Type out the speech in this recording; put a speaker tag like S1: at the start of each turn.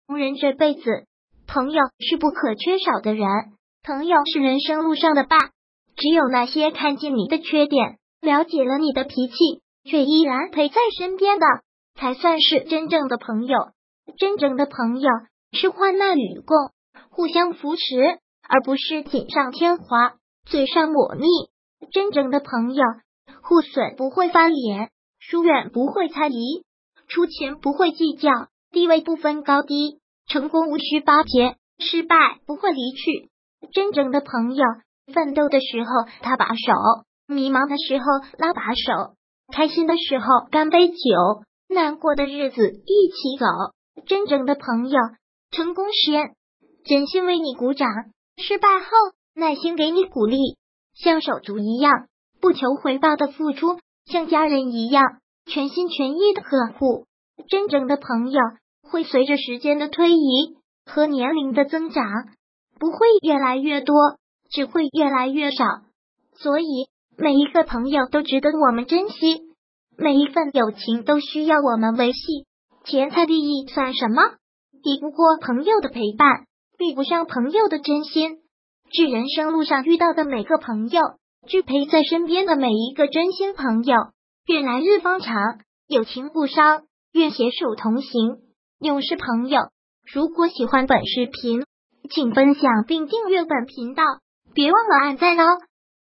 S1: 人这辈子，朋友是不可缺少的人，朋友是人生路上的伴。只有那些看见你的缺点，了解了你的脾气，却依然陪在身边的，才算是真正的朋友。真正的朋友是患难与共，互相扶持，而不是锦上添花，嘴上抹蜜。真正的朋友，互损不会翻脸，疏远不会猜疑，出钱不会计较，地位不分高低，成功无需巴结，失败不会离去。真正的朋友，奋斗的时候他把手，迷茫的时候拉把手，开心的时候干杯酒，难过的日子一起走。真正的朋友，成功时真心为你鼓掌，失败后耐心给你鼓励，像手足一样，不求回报的付出，像家人一样，全心全意的呵护。真正的朋友会随着时间的推移和年龄的增长，不会越来越多，只会越来越少。所以每一个朋友都值得我们珍惜，每一份友情都需要我们维系。钱财利益算什么？比不过朋友的陪伴，比不上朋友的真心。致人生路上遇到的每个朋友，致陪在身边的每一个真心朋友。愿来日方长，有情不伤，愿携手同行，永是朋友。如果喜欢本视频，请分享并订阅本频道，别忘了按赞哦。